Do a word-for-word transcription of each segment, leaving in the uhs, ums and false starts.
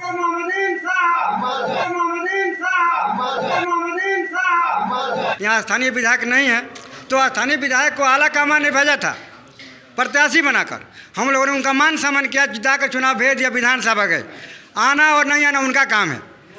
यहाँ स्थानीय विधायक नहीं है तो स्थानीय विधायक को आला कमान ने भेजा था प्रत्याशी बनाकर। हम लोगों ने उनका मान सम्मान किया, जिताकर चुनाव भेज दिया, विधानसभा गए। आना और नहीं आना उनका काम है।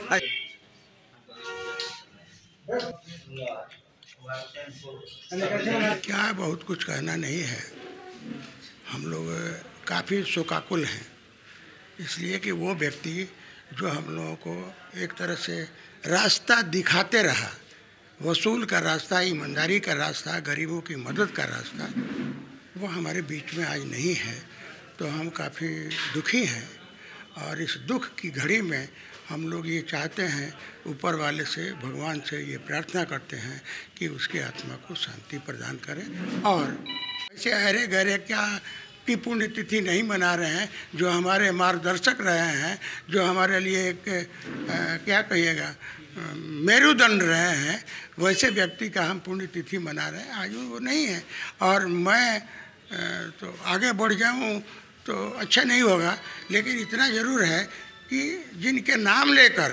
क्या बहुत कुछ कहना नहीं है। हम लोग काफ़ी शोकाकुल हैं इसलिए कि वो व्यक्ति जो हम लोगों को एक तरह से रास्ता दिखाते रहा, वसूल का रास्ता, ईमानदारी का रास्ता, गरीबों की मदद का रास्ता, वो हमारे बीच में आज नहीं है। तो हम काफ़ी दुखी हैं और इस दुख की घड़ी में हम लोग ये चाहते हैं, ऊपर वाले से, भगवान से ये प्रार्थना करते हैं कि उसकी आत्मा को शांति प्रदान करें। और ऐसे अरे गहरे क्या की पुण्यतिथि नहीं मना रहे हैं, जो हमारे मार्गदर्शक रहे हैं, जो हमारे लिए एक आ, क्या कहिएगा मेरुदंड रहे हैं, वैसे व्यक्ति का हम पुण्यतिथि मना रहे हैं। आज वो नहीं है और मैं आ, तो आगे बढ़ जाऊँ तो अच्छा नहीं होगा, लेकिन इतना ज़रूर है कि जिनके नाम लेकर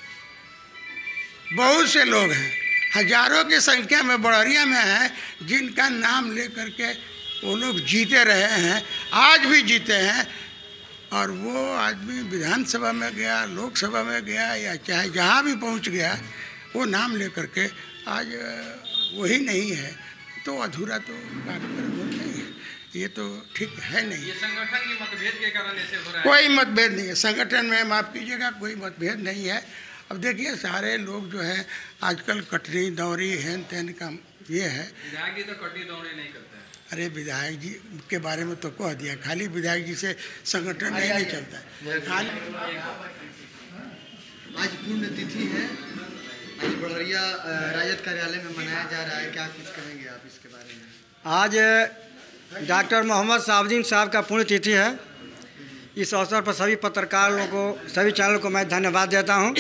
बहुत से लोग हैं, हजारों की संख्या में बड़हरिया में हैं, जिनका नाम लेकर के वो लोग जीते रहे हैं, आज भी जीते हैं। और वो आदमी विधानसभा में गया, लोकसभा में गया, या चाहे जहाँ भी पहुँच गया, वो नाम लेकर के आज वही नहीं है, तो अधूरा तो कार्यक्रम हो नहीं है। ये तो ठीक है नहीं। ये संगठन की मतभेद के कारण ऐसे हो रहा है? कोई मतभेद नहीं है संगठन में, माफ़ कीजिएगा, कोई मतभेद नहीं है। अब देखिए सारे लोग जो है आजकल कटनी दौरी हैन तैन का ये है। विधायक जी तो कटनी दौरी नहीं करते हैं। अरे विधायक जी के बारे में तो कह दिया, खाली विधायक जी से संगठन नहीं, नहीं चलता है। खाली आज पुण्यतिथि है, आज बड़हरिया राजद कार्यालय में मनाया जा रहा है, क्या कुछ कहेंगे आप इसके बारे में? आज डॉक्टर मोहम्मद शहाबुद्दीन साहब का पुण्यतिथि है। इस अवसर पर सभी पत्रकार लोगों को, सभी चैनल को मैं धन्यवाद देता हूं।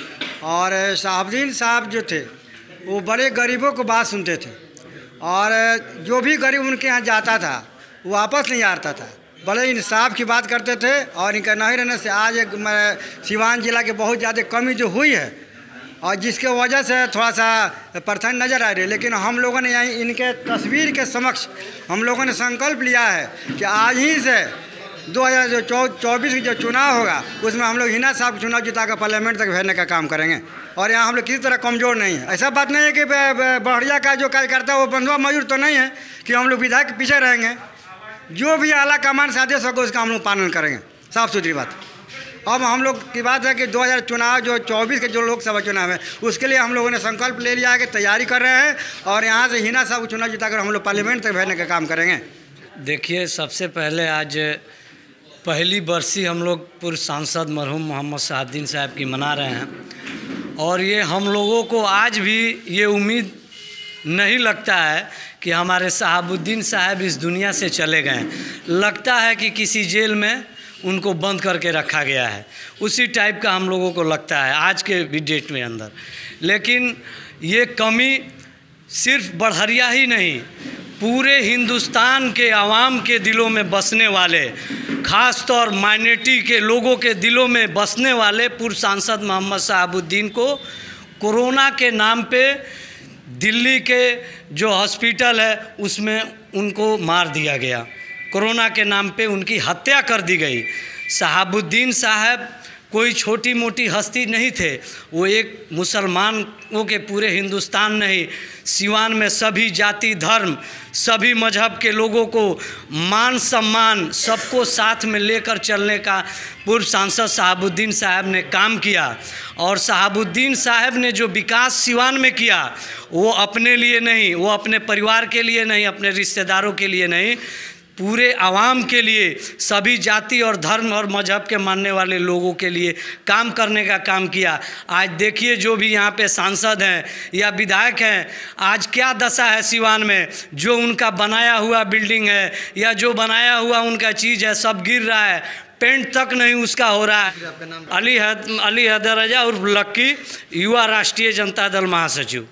और शहाबुद्दीन साहब जो थे वो बड़े गरीबों को बात सुनते थे और जो भी गरीब उनके यहाँ जाता था वो वापस नहीं आता था, बड़े इंसाफ की बात करते थे। और इनका नहीं रहने से आज एक सिवान जिला के बहुत ज़्यादा कमी जो हुई है और जिसके वजह से थोड़ा सा परेशानी नज़र आ रही है। लेकिन हम लोगों ने यहीं इनके तस्वीर के समक्ष हम लोगों ने संकल्प लिया है कि आज ही से दो हज़ार जो चौबीस की जो चुनाव होगा उसमें हम लोग हिना साहब चुनाव जिता कर पार्लियामेंट तक भेजने का काम करेंगे। और यहाँ हम लोग किसी तरह कमज़ोर नहीं है। ऐसा बात नहीं है कि बड़हरिया का जो कार्यकर्ता वो बंधुआ मजदूर तो नहीं है कि हम लोग विधायक के पीछे रहेंगे। जो भी आला कमान से आदेश होगा उसका हम लोग पालन करेंगे, साफ़ सुथरी बात। अब हम लोग की बात है कि दो हज़ार चुनाव जो चौबीस के जो लोकसभा चुनाव है उसके लिए हम लोगों ने संकल्प ले लिया है कि तैयारी कर रहे हैं और यहाँ से हिना साहब चुनाव जिताकर हम लोग पार्लियामेंट तक भेजने का काम करेंगे। देखिए, सबसे पहले आज पहली बरसी हम लोग पूर्व सांसद मरहूम मोहम्मद शहाबुद्दीन साहब की मना रहे हैं और ये हम लोगों को आज भी ये उम्मीद नहीं लगता है कि हमारे शहाबुद्दीन साहब इस दुनिया से चले गए। लगता है कि किसी जेल में उनको बंद करके रखा गया है, उसी टाइप का हम लोगों को लगता है आज के भी डेट में अंदर। लेकिन ये कमी सिर्फ बड़हरिया ही नहीं, पूरे हिंदुस्तान के आवाम के दिलों में बसने वाले, ख़ास तौर माइनॉरिटी के लोगों के दिलों में बसने वाले पूर्व सांसद मोहम्मद शहाबुद्दीन को कोरोना के नाम पे दिल्ली के जो हॉस्पिटल है उसमें उनको मार दिया गया। कोरोना के नाम पे उनकी हत्या कर दी गई। शहाबुद्दीन साहब कोई छोटी मोटी हस्ती नहीं थे, वो एक मुसलमानों के पूरे हिंदुस्तान नहीं, सिवान में सभी जाति धर्म, सभी मजहब के लोगों को मान सम्मान सबको साथ में लेकर चलने का पूर्व सांसद शहाबुद्दीन साहब ने काम किया। और शहाबुद्दीन साहब ने जो विकास सिवान में किया वो अपने लिए नहीं, वो अपने परिवार के लिए नहीं, अपने रिश्तेदारों के लिए नहीं, पूरे आवाम के लिए, सभी जाति और धर्म और मजहब के मानने वाले लोगों के लिए काम करने का काम किया। आज देखिए जो भी यहाँ पे सांसद हैं या विधायक हैं, आज क्या दशा है सिवान में। जो उनका बनाया हुआ बिल्डिंग है या जो बनाया हुआ उनका चीज़ है सब गिर रहा है, पेंट तक नहीं उसका हो रहा है। अली हद अली हैदर रजा उर्फ लक्की, युवा राष्ट्रीय जनता दल महासचिव।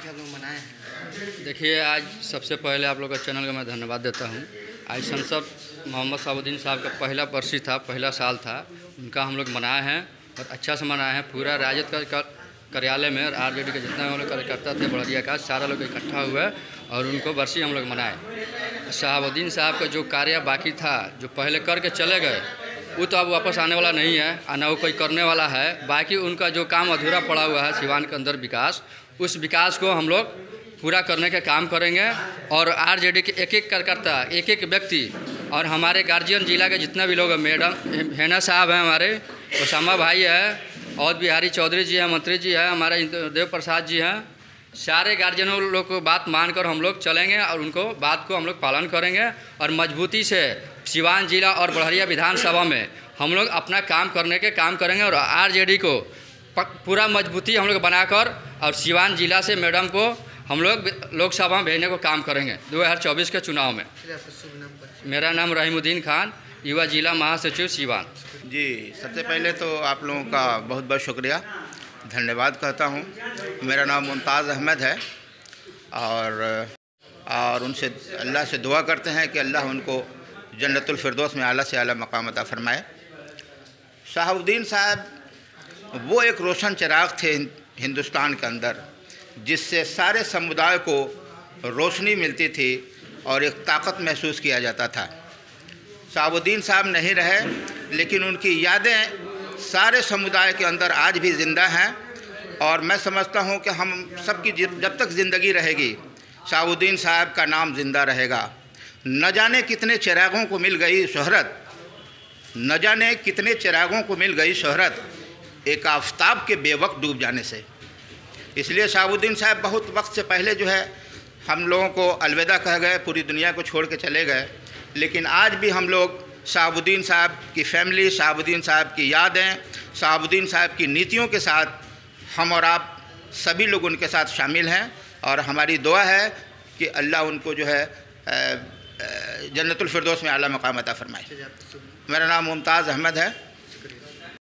देखिए, आज सबसे पहले आप लोग का चैनल का मैं धन्यवाद देता हूँ। आज सांसद मोहम्मद शहाबुद्दीन साहब का पहला बरसी था, पहला साल था, उनका हम लोग मनाए हैं बहुत अच्छा से मनाए हैं। पूरा राजद का कार्यालय में और आरजेडी के जितने हम लोग कार्यकर्ता थे बड़हरिया का, सारा लोग इकट्ठा हुए और उनको बरसी हम लोग मनाए। शहाबुद्दीन साहब का जो कार्य बाकी था, जो पहले करके चले गए, वो तो अब वापस आने वाला नहीं है और ना वो कोई करने वाला है। बाकी उनका जो काम अधूरा पड़ा हुआ है सिवान के अंदर विकास, उस विकास को हम लोग पूरा करने का काम करेंगे। और आरजेडी के एक एक कार्यकर्ता, एक एक व्यक्ति और हमारे गार्जियन जिला के जितने भी लोग हैं, मैडम हेना साहब हैं, हमारे ओसामा भाई है, और बिहारी चौधरी जी हैं, मंत्री जी हैं, हमारे देव प्रसाद जी हैं, सारे गार्जियनों लोग को बात मानकर हम लोग चलेंगे और उनको बात को हम लोग पालन करेंगे और मजबूती से सिवान जिला और बड़हरिया विधानसभा में हम लोग अपना काम करने के काम करेंगे। और आरजेडी को पूरा मजबूती हम लोग बनाकर और सिवान जिला से मैडम को हम लोग लोकसभा में भेजने को काम करेंगे दो हज़ार चौबीस के चुनाव में। मेरा नाम रहीमुद्दीन खान, युवा जिला महासचिव सिवान। जी, सबसे पहले तो आप लोगों का बहुत बहुत शुक्रिया, धन्यवाद कहता हूँ। मेरा नाम मुमताज़ अहमद है और और उनसे अल्लाह से दुआ करते हैं कि अल्लाह उनको जन्नतुल फिरदौस में आला से आला मकाम अता फरमाए। शहाबुद्दीन साहब वो एक रोशन चिराग थे हिंदुस्तान के अंदर, जिससे सारे समुदाय को रोशनी मिलती थी और एक ताकत महसूस किया जाता था। शहाबुद्दीन साहब नहीं रहे, लेकिन उनकी यादें सारे समुदाय के अंदर आज भी ज़िंदा हैं और मैं समझता हूं कि हम सबकी जब तक ज़िंदगी रहेगी शहाबुद्दीन साहब का नाम ज़िंदा रहेगा। न जाने कितने चिरागों को मिल गई शोहरत, न जाने कितने चिरागों को मिल गई शोहरत एक आफताब के बेवक्त डूब जाने से। इसलिए शहाबुद्दीन साहब बहुत वक्त से पहले जो है हम लोगों को अलविदा कह गए, पूरी दुनिया को छोड़ के चले गए, लेकिन आज भी हम लोग शहाबुद्दीन साहब की फैमिली, शहाबुद्दीन साहब की यादें, शहाबुद्दीन साहब की नीतियों के साथ हम और आप सभी लोग उनके साथ शामिल हैं और हमारी दुआ है कि अल्लाह उनको जो है जन्नतुल फिरदौस में आला मकाम अता फरमाए। मेरा नाम मुमताज़ अहमद है।